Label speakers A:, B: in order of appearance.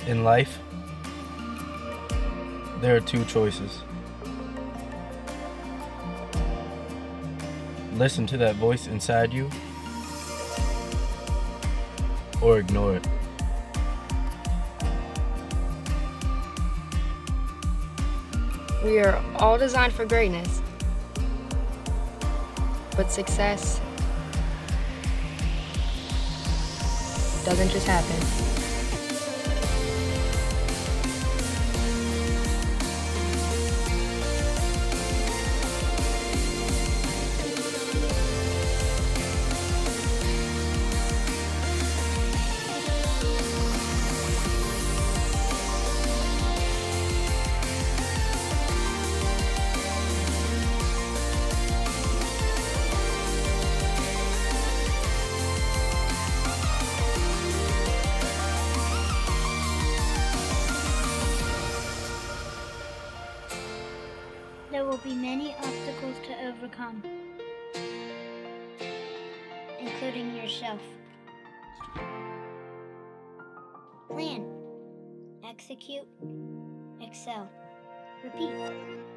A: In life, there are two choices. Listen to that voice inside you, or ignore it.
B: We are all designed for greatness, but success doesn't just happen.
C: There will be many obstacles to overcome, including yourself. Plan, execute, excel. Repeat.